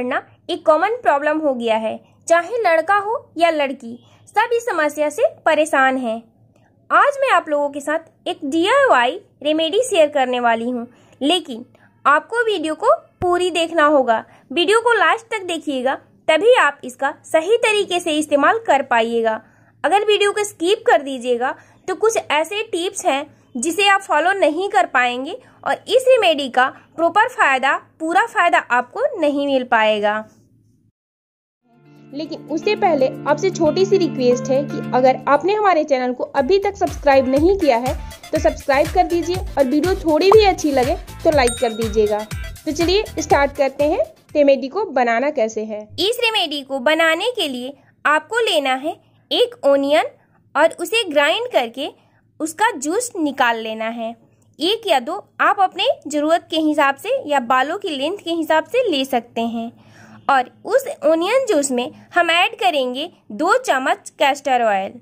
झड़ना एक common problem हो गया है। चाहे लड़का हो या लड़की, सब इस समस्या से परेशान हैं। आज मैं आप लोगों के साथ एक DIY रेमेडी शेयर करने वाली हूँ, लेकिन आपको वीडियो को पूरी देखना होगा। वीडियो को लास्ट तक देखिएगा, तभी आप इसका सही तरीके से इस्तेमाल कर पाइएगा। अगर वीडियो को स्किप कर दीजिएगा तो कुछ ऐसे टिप्स हैं जिसे आप फॉलो नहीं कर पाएंगे और इस रेमेडी का पूरा फायदा आपको नहीं मिल पाएगा। लेकिन उससे पहले आपसे छोटी सी रिक्वेस्ट है कि अगर आपने हमारे चैनल को अभी तक सब्सक्राइब नहीं किया है तो सब्सक्राइब कर दीजिए और वीडियो थोड़ी भी अच्छी लगे तो लाइक कर दीजिएगा। तो चलिए स्टार्ट करते हैं रेमेडी को बनाना कैसे है। इस रेमेडी को बनाने के लिए आपको लेना है एक ओनियन और उसे ग्राइंड करके उसका जूस निकाल लेना है। एक या दो आप अपने ज़रूरत के हिसाब से या बालों की लेंथ के हिसाब से ले सकते हैं। और उस ओनियन जूस में हम ऐड करेंगे 2 चम्मच कैस्टर ऑयल।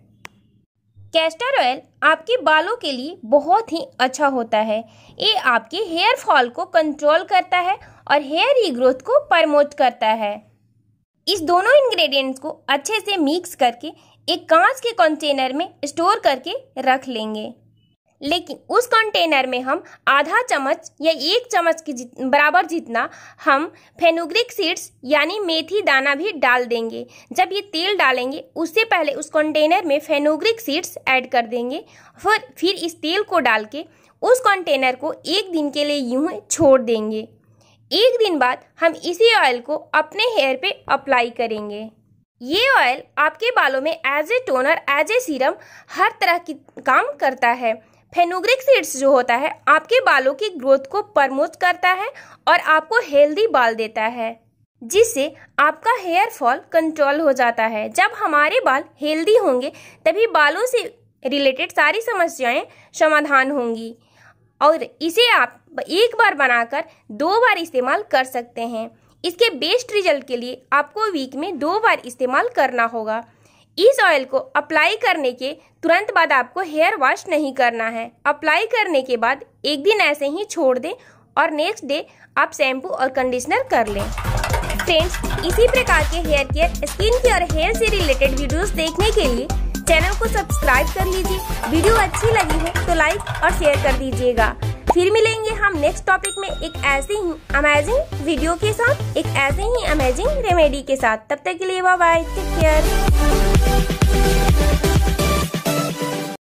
कैस्टर ऑयल आपके बालों के लिए बहुत ही अच्छा होता है। ये आपके हेयर फॉल को कंट्रोल करता है और हेयर रीग्रोथ को प्रमोट करता है। इस दोनों इंग्रेडिएंट्स को अच्छे से मिक्स करके एक कांच के कंटेनर में स्टोर करके रख लेंगे। लेकिन उस कंटेनर में हम आधा चम्मच या 1 चम्मच के बराबर जितना हम फेनुग्रीक सीड्स यानी मेथी दाना भी डाल देंगे। जब ये तेल डालेंगे उससे पहले उस कंटेनर में फेनुग्रीक सीड्स ऐड कर देंगे। फिर इस तेल को डाल के उस कंटेनर को 1 दिन के लिए यूं छोड़ देंगे। 1 दिन बाद हम इसी ऑयल को अपने हेयर पे अप्लाई करेंगे। ये ऑयल आपके बालों में as a toner, as a serum हर तरह की काम करता है। फेनुग्रीक सीड्स जो होता है आपके बालों की ग्रोथ को प्रमोट करता है और आपको हेल्दी बाल देता है, जिससे आपका हेयर फॉल कंट्रोल हो जाता है। जब हमारे बाल हेल्दी होंगे तभी बालों से रिलेटेड सारी समस्याएं समाधान होंगी। और इसे आप एक बार बनाकर 2 बार इस्तेमाल कर सकते हैं। इसके बेस्ट रिजल्ट के लिए आपको वीक में 2 बार इस्तेमाल करना होगा। इस ऑयल को अप्लाई करने के तुरंत बाद आपको हेयर वॉश नहीं करना है। अप्लाई करने के बाद 1 दिन ऐसे ही छोड़ दें और नेक्स्ट डे आप शैम्पू और कंडीशनर कर लें। फ्रेंड्स, इसी प्रकार के हेयर केयर, स्किन केयर और हेयर से रिलेटेड वीडियोस देखने के लिए चैनल को सब्सक्राइब कर लीजिए। वीडियो अच्छी लगी है तो लाइक और शेयर कर दीजिएगा। फिर मिलेंगे हम नेक्स्ट टॉपिक में एक ऐसे ही अमेजिंग वीडियो के साथ, एक ऐसे ही अमेजिंग रेमेडी के साथ। तब तक के लिए बाय बाय, टेक केयर।